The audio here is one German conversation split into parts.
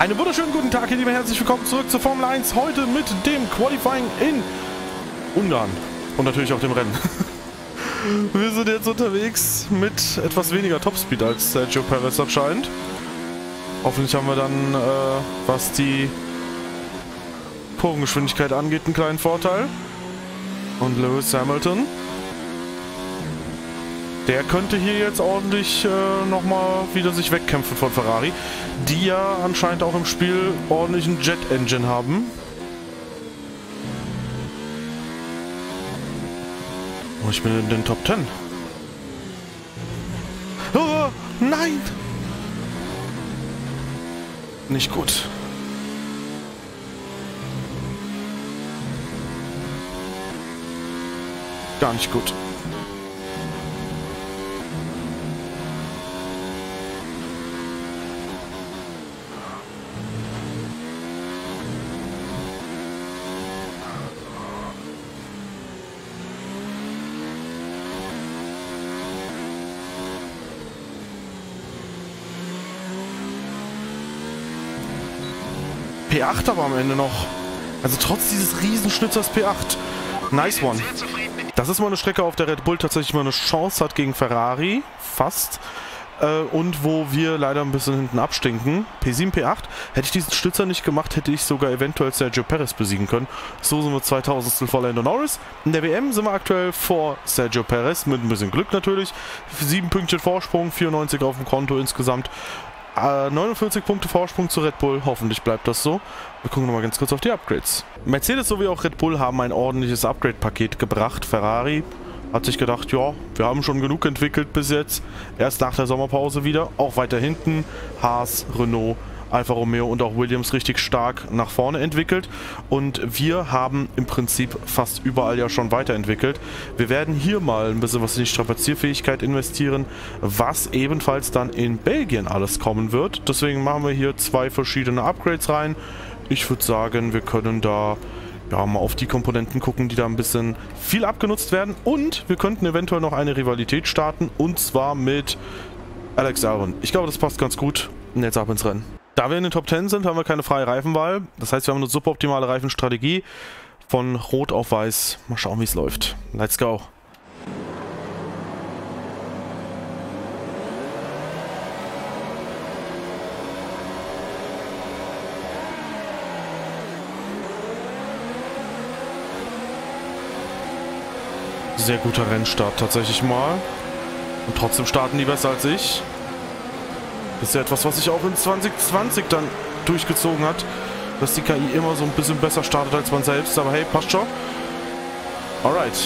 Einen wunderschönen guten Tag, ihr Lieben, herzlich willkommen zurück zur Formel 1. Heute mit dem Qualifying in Ungarn und natürlich auch dem Rennen. Wir sind jetzt unterwegs mit etwas weniger Topspeed als Sergio Perez anscheinend. Hoffentlich haben wir dann, was die Kurvengeschwindigkeit angeht, einen kleinen Vorteil. Und Lewis Hamilton, der könnte hier jetzt ordentlich nochmal wieder sich wegkämpfen von Ferrari, die ja anscheinend auch im Spiel ordentlichen Jet-Engine haben. Oh, ich bin in den Top 10. Oh, nein! Nicht gut. Gar nicht gut. P8 aber am Ende noch. Also trotz dieses Riesenschnitzers P8. Nice one. Das ist mal eine Strecke, auf der Red Bull tatsächlich mal eine Chance hat gegen Ferrari. Fast. Und wo wir leider ein bisschen hinten abstinken. P7, P8. Hätte ich diesen Schnitzer nicht gemacht, hätte ich sogar eventuell Sergio Perez besiegen können. So sind wir 2000 vor Lando Norris. In der WM sind wir aktuell vor Sergio Perez. Mit ein bisschen Glück natürlich. 7 Pünktchen Vorsprung, 94 auf dem Konto insgesamt. 49 Punkte Vorsprung zu Red Bull. Hoffentlich bleibt das so. Wir gucken nochmal ganz kurz auf die Upgrades. Mercedes sowie auch Red Bull haben ein ordentliches Upgrade-Paket gebracht. Ferrari hat sich gedacht, ja, wir haben schon genug entwickelt bis jetzt. Erst nach der Sommerpause wieder. Auch weiter hinten. Haas, Renault, Alfa Romeo und auch Williams richtig stark nach vorne entwickelt. Und wir haben im Prinzip fast überall ja schon weiterentwickelt. Wir werden hier mal ein bisschen was in die Strapazierfähigkeit investieren, was ebenfalls dann in Belgien alles kommen wird. Deswegen machen wir hier 2 verschiedene Upgrades rein. Ich würde sagen, wir können da ja mal auf die Komponenten gucken, die da ein bisschen viel abgenutzt werden. Und wir könnten eventuell noch eine Rivalität starten, und zwar mit Alex Albon. Ich glaube, das passt ganz gut. Und jetzt ab ins Rennen. Da wir in den Top 10 sind, haben wir keine freie Reifenwahl. Das heißt, wir haben eine suboptimale Reifenstrategie. Von Rot auf Weiß. Mal schauen, wie es läuft. Let's go. Sehr guter Rennstart tatsächlich mal. Und trotzdem starten die besser als ich. Das ist ja etwas, was sich auch in 2020 dann durchgezogen hat, dass die KI immer so ein bisschen besser startet als man selbst. Aber hey, passt schon. Alright.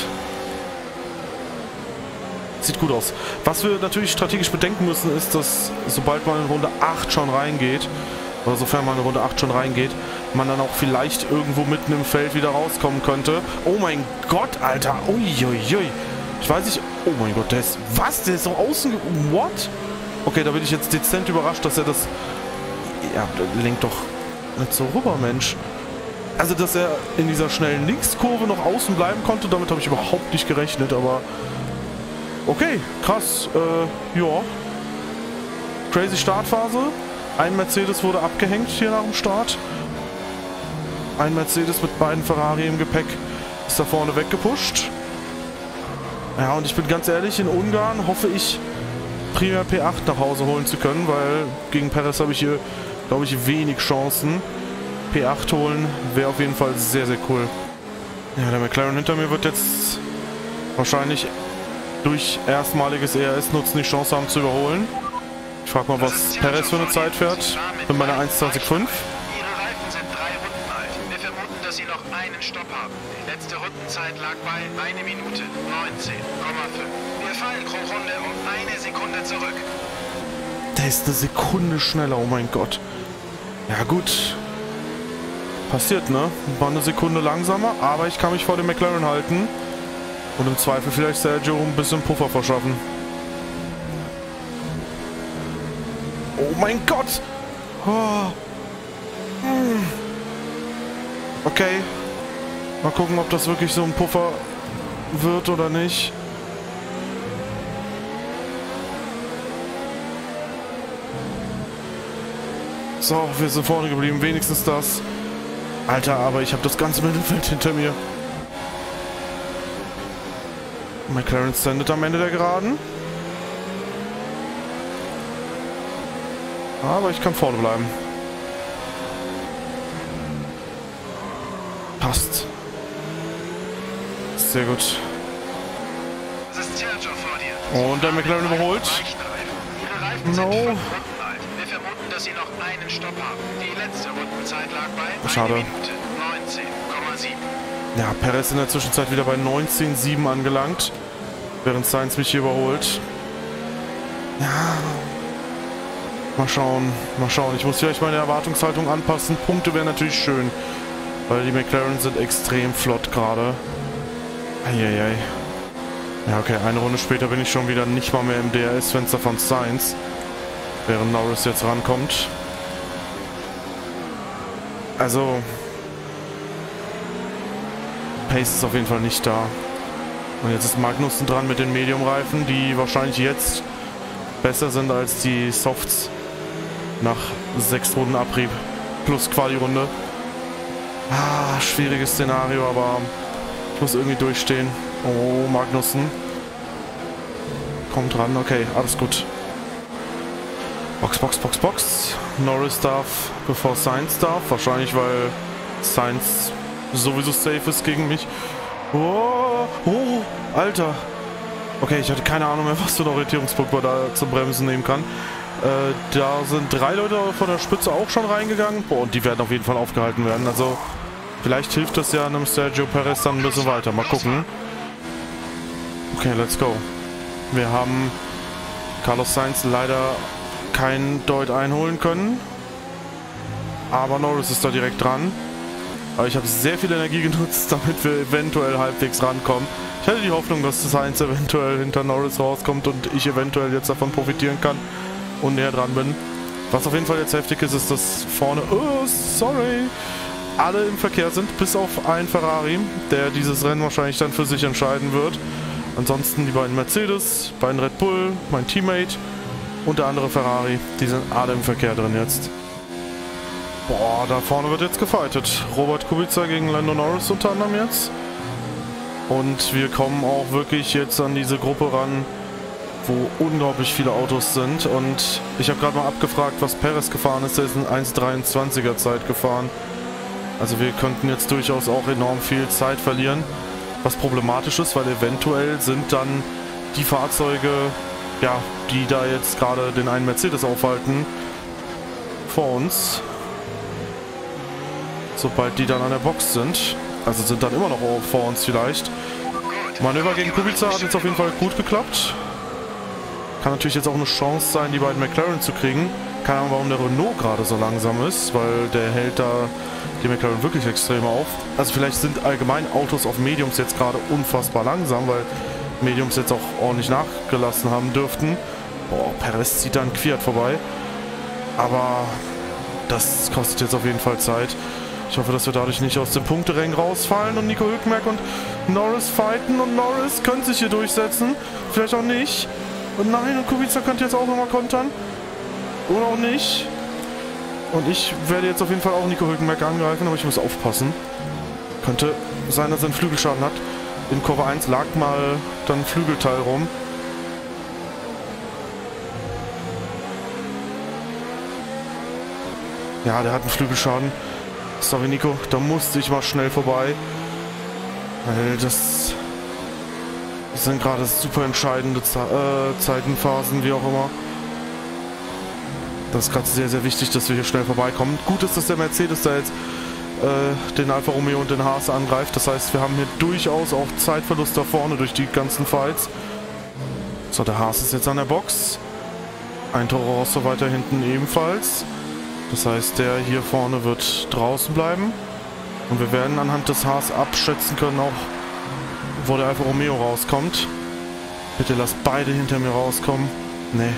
Sieht gut aus. Was wir natürlich strategisch bedenken müssen, ist, dass sobald man in Runde 8 schon reingeht, oder sofern man in Runde 8 schon reingeht, man dann auch vielleicht irgendwo mitten im Feld wieder rauskommen könnte. Oh mein Gott, Alter. Uiuiui. Ich weiß nicht. Oh mein Gott, der ist... Was? Der ist so außen... What? Okay, da bin ich jetzt dezent überrascht, dass er das... Ja, der lenkt doch nicht so rüber, Mensch. Also, dass er in dieser schnellen Linkskurve noch außen bleiben konnte, damit habe ich überhaupt nicht gerechnet, aber... Okay, krass. Ja. Crazy Startphase. Ein Mercedes wurde abgehängt hier nach dem Start. Ein Mercedes mit beiden Ferrari im Gepäck ist da vorne weggepusht. Ja, und ich bin ganz ehrlich, in Ungarn hoffe ich, primär P8 nach Hause holen zu können, weil gegen Perez habe ich hier, glaube ich, wenig Chancen. P8 holen wäre auf jeden Fall sehr, sehr cool. Ja, der McLaren hinter mir wird jetzt wahrscheinlich durch erstmaliges ERS-Nutzen die Chance haben zu überholen. Ich frage mal, was Perez für eine Zeit fährt mit meiner 1.20.5. Ihre Reifen sind 3 Runden alt. Wir vermuten, dass Sie noch einen Stopp haben. Die letzte Rundenzeit lag bei 1 Minute 19,5. Wir fallen pro Runde um 1 Sekunde zurück. Der ist eine Sekunde schneller, oh mein Gott. Ja gut. Passiert, ne? War eine Sekunde langsamer, aber ich kann mich vor dem McLaren halten. Und im Zweifel vielleicht Sergio ein bisschen Puffer verschaffen. Oh mein Gott! Oh. Okay. Mal gucken, ob das wirklich so ein Puffer wird oder nicht. So, wir sind vorne geblieben. Wenigstens das. Alter, aber ich habe das ganze Mittelfeld hinter mir. McLaren sendet am Ende der Geraden. Aber ich kann vorne bleiben. Passt. Sehr gut. Es ist Sergio vor dir. Und der McLaren überholt. Ihre Reifen sind 5 Runden alt. Wir vermuten, dass sie noch einen Stopp haben. Die letzte Rundenzeit lag bei Schade. 1 Minute 19,7. Ja, Perez in der Zwischenzeit wieder bei 19,7 angelangt. Während Sainz mich hier überholt. Ja. Mal schauen, mal schauen. Ich muss vielleicht meine Erwartungshaltung anpassen. Punkte wären natürlich schön. Weil die McLaren sind extrem flott gerade. Eieiei. Ja, okay, eine Runde später bin ich schon wieder nicht mal mehr im DRS-Fenster von Sainz. Während Norris jetzt rankommt. Also... Pace ist auf jeden Fall nicht da. Und jetzt ist Magnussen dran mit den Medium-Reifen, die wahrscheinlich jetzt besser sind als die Softs. Nach 6 Runden Abrieb plus Quali-Runde. Ah, schwieriges Szenario, aber ich muss irgendwie durchstehen. Oh, Magnussen. Kommt dran, okay, alles gut. Box, Box, Box, Box. Norris darf, bevor Sainz darf. Wahrscheinlich, weil Sainz sowieso safe ist gegen mich. Oh, oh, Alter. Okay, ich hatte keine Ahnung mehr, was für ein Orientierungspunkt man da zum Bremsen nehmen kann. Da sind 3 Leute von der Spitze auch schon reingegangen. Boah, und die werden auf jeden Fall aufgehalten werden. Also, vielleicht hilft das ja einem Sergio Perez dann ein bisschen weiter. Mal gucken. Okay, let's go. Wir haben Carlos Sainz leider kein Deut einholen können. Aber Norris ist da direkt dran. Aber ich habe sehr viel Energie genutzt, damit wir eventuell halbwegs rankommen. Ich hatte die Hoffnung, dass Sainz eventuell hinter Norris rauskommt und ich eventuell jetzt davon profitieren kann und näher dran bin. Was auf jeden Fall jetzt heftig ist, ist, dass vorne, oh, sorry, alle im Verkehr sind, bis auf einen Ferrari, der dieses Rennen wahrscheinlich dann für sich entscheiden wird. Ansonsten die beiden Mercedes, beiden Red Bull, mein Teammate und der andere Ferrari, die sind alle im Verkehr drin jetzt. Boah, da vorne wird jetzt gefightet. Robert Kubica gegen Lando Norris unter anderem jetzt. Und wir kommen auch wirklich jetzt an diese Gruppe ran, wo unglaublich viele Autos sind. Und ich habe gerade mal abgefragt, was Perez gefahren ist. Der ist in 1,23er Zeit gefahren. Also wir könnten jetzt durchaus auch enorm viel Zeit verlieren. Was problematisch ist, weil eventuell sind dann die Fahrzeuge, ja, die da jetzt gerade den einen Mercedes aufhalten, vor uns. Sobald die dann an der Box sind. Also sind dann immer noch vor uns vielleicht. Manöver gegen Kubica hat jetzt auf jeden Fall gut geklappt. Kann natürlich jetzt auch eine Chance sein, die beiden McLaren zu kriegen. Keine Ahnung, warum der Renault gerade so langsam ist, weil der hält da die McLaren wirklich extrem auf. Also vielleicht sind allgemein Autos auf Mediums jetzt gerade unfassbar langsam, weil Mediums jetzt auch ordentlich nachgelassen haben dürften. Boah, Perez zieht dann Kwiat vorbei. Aber das kostet jetzt auf jeden Fall Zeit. Ich hoffe, dass wir dadurch nicht aus dem Punkterängen rausfallen und Nico Hülkenberg und Norris fighten und Norris könnte sich hier durchsetzen. Vielleicht auch nicht. Und nein, und Kubica könnte jetzt auch nochmal kontern. Oder auch nicht. Und ich werde jetzt auf jeden Fall auch Nico Hülkenberg angreifen, aber ich muss aufpassen. Könnte sein, dass er einen Flügelschaden hat. In Kurve 1 lag mal dann ein Flügelteil rum. Ja, der hat einen Flügelschaden. Sorry, Nico, da musste ich mal schnell vorbei. Weil das sind gerade super entscheidende Zeitenphasen, wie auch immer. Das ist gerade sehr, sehr wichtig, dass wir hier schnell vorbeikommen. Gut ist, dass der Mercedes da jetzt den Alfa Romeo und den Haas angreift. Das heißt, wir haben hier durchaus auch Zeitverlust da vorne durch die ganzen Fights. So, der Haas ist jetzt an der Box. Ein Toro Rosso weiter hinten ebenfalls. Das heißt, der hier vorne wird draußen bleiben. Und wir werden anhand des Haas abschätzen können, auch wo der Alfa Romeo rauskommt. Bitte lass beide hinter mir rauskommen. Nee.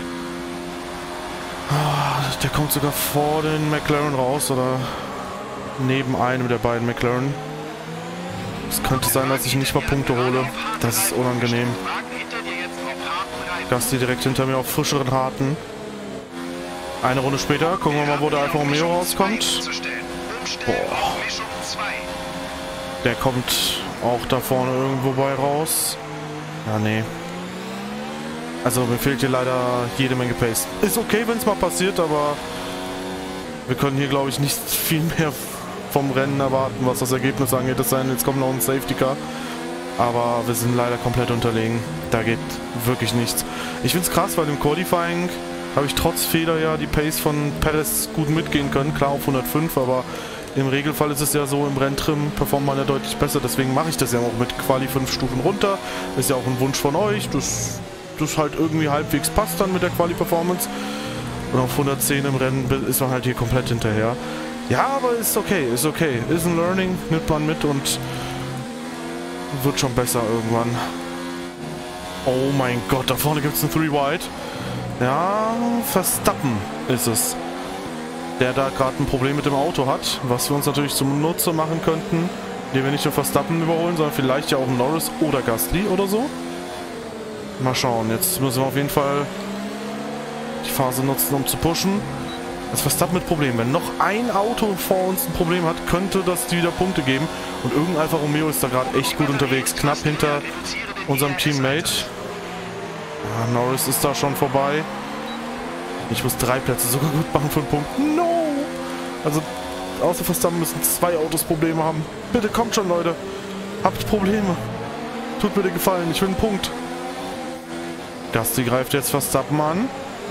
Oh, der kommt sogar vor den McLaren raus oder neben einem der beiden McLaren. Es könnte sein, dass ich nicht mal Punkte hole. Das ist unangenehm. Gasti direkt hinter mir auf frischeren Harten. Eine Runde später, gucken wir mal, wo der Alfa Romeo rauskommt. Boah. Der kommt auch da vorne irgendwo bei raus. Ja, nee. Also mir fehlt hier leider jede Menge Pace. Ist okay, wenn es mal passiert, aber wir können hier, glaube ich, nicht viel mehr vom Rennen erwarten, was das Ergebnis angeht. Es sei denn, jetzt kommt noch ein Safety Car. Aber wir sind leider komplett unterlegen. Da geht wirklich nichts. Ich finde es krass, weil im Qualifying habe ich trotz Fehler ja die Pace von Perez gut mitgehen können. Klar auf 105, aber im Regelfall ist es ja so, im Renntrim performt man ja deutlich besser. Deswegen mache ich das ja auch mit Quali 5 Stufen runter. Ist ja auch ein Wunsch von euch, dass das halt irgendwie halbwegs passt dann mit der Quali-Performance. Und auf 110 im Rennen ist man halt hier komplett hinterher. Ja, aber ist okay, ist okay. Ist ein Learning, nimmt man mit und wird schon besser irgendwann. Oh mein Gott, da vorne gibt es einen 3-Wide. Ja, Verstappen ist es, der da gerade ein Problem mit dem Auto hat, was wir uns natürlich zum Nutze machen könnten, indem wir nicht nur Verstappen überholen, sondern vielleicht ja auch Norris oder Gasly oder so. Mal schauen, jetzt müssen wir auf jeden Fall die Phase nutzen, um zu pushen. Das Verstappen mit Problemen. Wenn noch ein Auto vor uns ein Problem hat, könnte das die wieder Punkte geben. Und irgendein Alfa Romeo ist da gerade echt gut unterwegs, knapp hinter unserem Teammate. Ja, Norris ist da schon vorbei. Ich muss 3 Plätze sogar gut machen für einen Punkt. No! Also, außer Verstappen müssen 2 Autos Probleme haben. Bitte kommt schon, Leute. Habt Probleme. Tut mir den Gefallen, ich will einen Punkt. Gasly greift jetzt Verstappen an.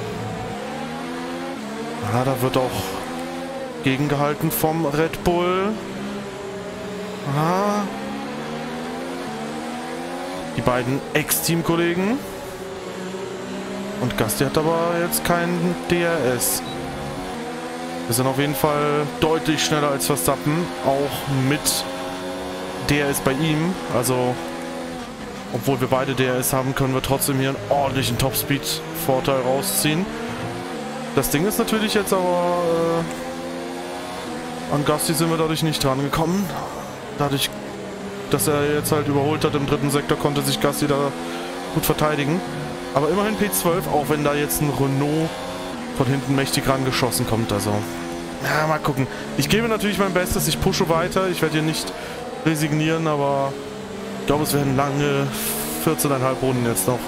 Ja, da wird auch gegengehalten vom Red Bull. Ah. Die beiden Ex-Teamkollegen. Und Gasly hat aber jetzt keinen DRS. Wir sind auf jeden Fall deutlich schneller als Verstappen. Auch mit DRS bei ihm. Also, obwohl wir beide DRS haben, können wir trotzdem hier einen ordentlichen Topspeed-Vorteil rausziehen. Das Ding ist natürlich jetzt aber... an Gasly sind wir dadurch nicht dran gekommen. Dadurch, dass er jetzt halt überholt hat im dritten Sektor, konnte sich Gasly da gut verteidigen. Aber immerhin P12, auch wenn da jetzt ein Renault von hinten mächtig rangeschossen kommt. Also, ja, mal gucken. Ich gebe natürlich mein Bestes, ich pushe weiter. Ich werde hier nicht resignieren, aber ich glaube, es werden lange 14,5 Runden jetzt noch.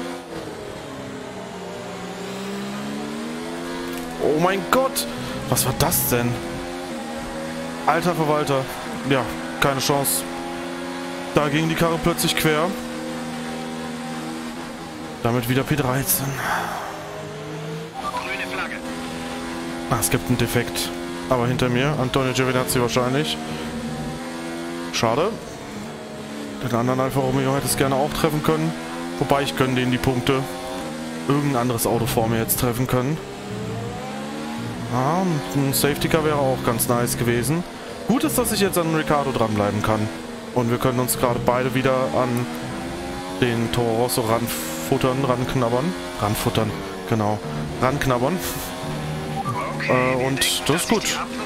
Oh mein Gott! Was war das denn? Alter Verwalter. Ja, keine Chance. Da ging die Karre plötzlich quer. Damit wieder P13. Grüne Flagge. Ah, es gibt einen Defekt. Aber hinter mir, Antonio Giovinazzi wahrscheinlich. Schade. Den anderen Alfa Romeo hätte es gerne auch treffen können. Wobei ich gönne denen die Punkte. Irgendein anderes Auto vor mir jetzt treffen können. Ah, ein Safety Car wäre auch ganz nice gewesen. Gut ist, dass ich jetzt an Ricciardo dranbleiben kann. Und wir können uns gerade beide wieder an den Toro Rosso ranknabbern. Genau. Ranknabbern. Okay, und das ist gut.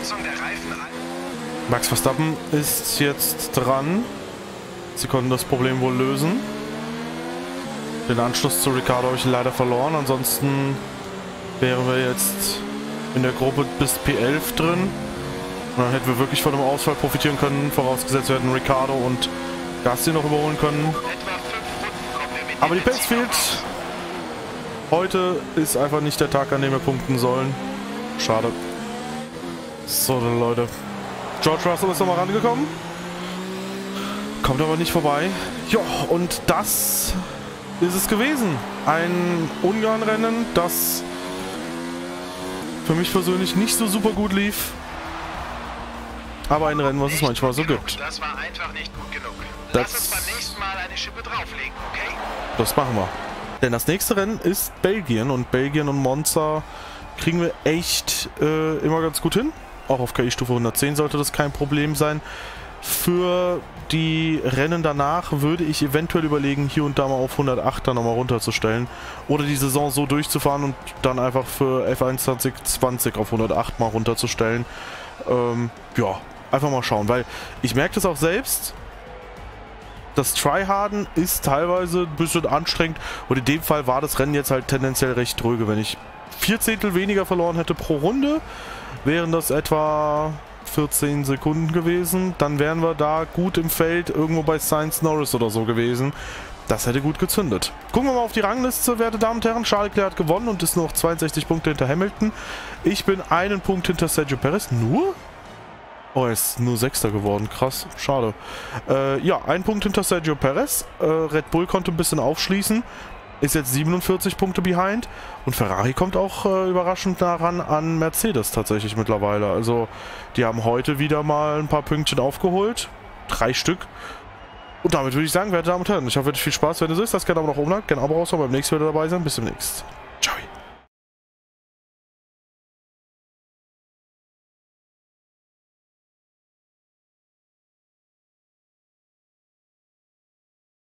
Max Verstappen ist jetzt dran. Sie konnten das Problem wohl lösen. Den Anschluss zu Ricciardo habe ich leider verloren. Ansonsten wären wir jetzt in der Gruppe bis P11 drin. Und dann hätten wir wirklich von dem Ausfall profitieren können. Vorausgesetzt, wir hätten Ricciardo und Gasly noch überholen können. Aber die Pace fehlt. Heute ist einfach nicht der Tag, an dem wir punkten sollen. Schade. So, dann Leute. George Russell ist nochmal rangekommen. Kommt aber nicht vorbei. Ja, und das ist es gewesen. Ein Ungarn-Rennen, das für mich persönlich nicht so super gut lief. Aber ein Rennen, was es manchmal so gibt. Das war einfach nicht gut genug. Lass uns beim nächsten Mal eine Schippe drauflegen, okay? Das machen wir. Denn das nächste Rennen ist Belgien. Und Belgien und Monza kriegen wir echt immer ganz gut hin. Auch auf KI-Stufe 110 sollte das kein Problem sein. Für die Rennen danach würde ich eventuell überlegen, hier und da mal auf 108 dann nochmal runterzustellen. Oder die Saison so durchzufahren und dann einfach für F1 2020 auf 108 mal runterzustellen. Ja, einfach mal schauen. Weil ich merke das auch selbst. Das Tryharden ist teilweise ein bisschen anstrengend. Und in dem Fall war das Rennen jetzt halt tendenziell recht dröge, wenn ich 4 Zehntel weniger verloren hätte pro Runde, wären das etwa 14 Sekunden gewesen. Dann wären wir da gut im Feld, irgendwo bei Sainz Norris oder so gewesen. Das hätte gut gezündet. Gucken wir mal auf die Rangliste, werte Damen und Herren. Charles Leclerc hat gewonnen und ist nur noch 62 Punkte hinter Hamilton. Ich bin einen Punkt hinter Sergio Perez. Nur? Oh, er ist nur Sechster geworden. Krass. Schade. Ja, ein Punkt hinter Sergio Perez. Red Bull konnte ein bisschen aufschließen. Ist jetzt 47 Punkte behind. Und Ferrari kommt auch überraschend daran an Mercedes tatsächlich mittlerweile. Also, die haben heute wieder mal ein paar Pünktchen aufgeholt. 3 Stück. Und damit würde ich sagen, werte Damen und Herren, ich hoffe, ihr hattet viel Spaß. Wenn es so ist, lasst gerne aber noch oben, gerne Abo raushauen, beim nächsten Mal dabei sein. Bis zum nächsten.